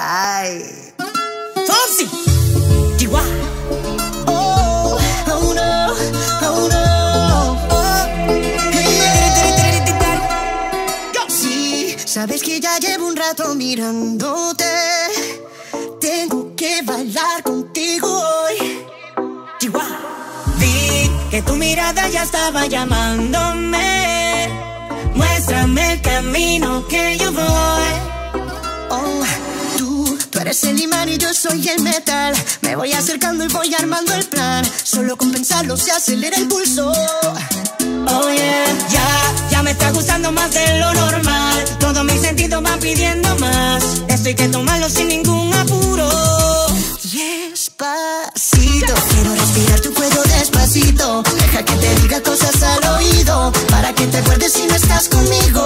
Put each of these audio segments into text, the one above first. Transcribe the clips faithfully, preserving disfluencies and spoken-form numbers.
Ay. Fonsi. Chihuahua. Oh, oh no, oh no. Oh. Sí, sabes que ya llevo un rato mirándote. Tengo que bailar contigo hoy. Chihuahua. Vi que tu mirada ya estaba llamándome. Muéstrame el camino que yo voy. Oh, tú, tú eres el imán y yo soy el metal. Me voy acercando y voy armando el plan. Solo con pensarlo se acelera el pulso. Oh yeah, ya, ya me está gustando más de lo normal. Todos mis sentidos van pidiendo más. Esto hay que tomarlo sin ningún apuro. Despacito, quiero respirar tu cuello despacito. Deja que te diga cosas al oído, para que te acuerdes si no estás conmigo.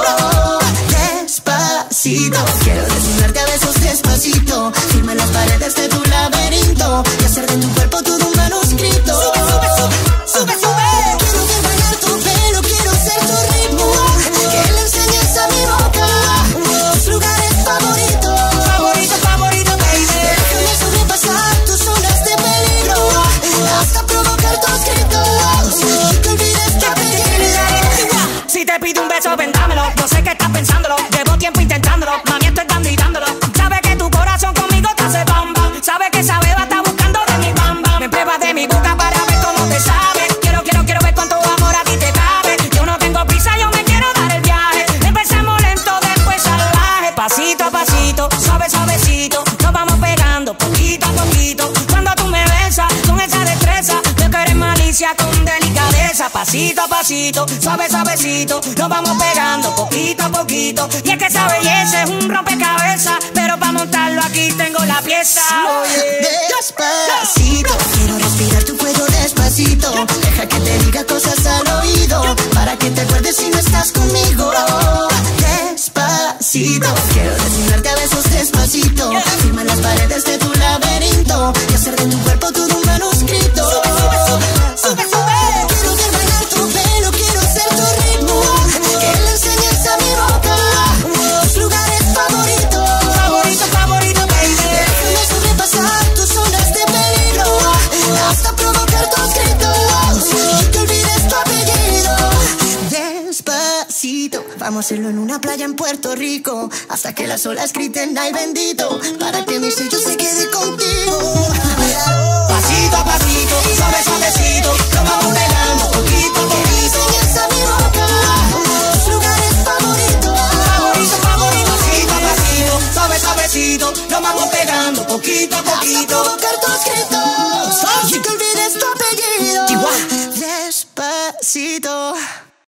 Despacito, quiero desnudarte a besos despacito. Firma las paredes de tu laberinto y hacer de tu cuerpo todo un manuscrito. Sube, sube, sube, sube, sube. Quiero ver bailar tu pelo, quiero ser tu ritmo. Que le enseñes a mi boca tus lugares favoritos. Favorito, favorito, baby. Déjame sobrepasar tus zonas de peligro hasta provocar tus gritos y que olvides tu apellido. Si te pido un beso, ven dámelo. Yo sé que estás pensándolo, llevo tiempo intentándolo. Mami, estoy dando y dándolo. Sabe que tu corazón conmigo te hace bam bam. Sabe que esa beba está buscando de mi bam bam. Me pruebas de mi boca para ver cómo te sabe. Quiero, quiero, quiero ver cuánto amor a ti te cabe. Yo no tengo prisa, yo me quiero dar el viaje. Empezamos lento, después salvaje. Pasito a pasito, suave, suavecito. Nos vamos pegando poquito a poquito. Cuando tú me besas con esa destreza, veo que eres malicia con delicadeza. Pasito a pasito, suave, suavecito. Nos vamos pegando poquito a poquito. Y es que esa belleza es un rompecabezas, pero para montarlo aquí tengo la pieza. Oye, despacito, quiero respirar tu cuello despacito. Deja que te diga cosas al oído, para que te acuerdes si no estás conmigo. Despacito, quiero desnudarte a besos despacito. Firma las paredes de tu laberinto y hacer de tu cuerpo todo un manuscrito. Sube, sube, sube, sube, sube. Quiero ver bailar tu pelo, quiero ser tu ritmo. Que le enseñes a mi boca tus lugares favoritos. Favorito, favorito, baby. Déjame sobrepasar tus zonas de peligro hasta provocar tus gritos y que olvides tu apellido. Despacito, vamos a hacerlo en una playa en Puerto Rico, hasta que las olas griten ay bendito, para que mi sello se quede contigo. Pasito a pasito, suave, suavecito. Nos vamos pegando poquito a Que le poquito. enseñes a mi boca tus lugares favoritos. Favorito, favorito, pasito a pasito, suave, suavecito. Nos vamos pegando poquito a Hasta poquito. provocar tus gritos y que olvides tu apellido. Chihuahua. Despacito.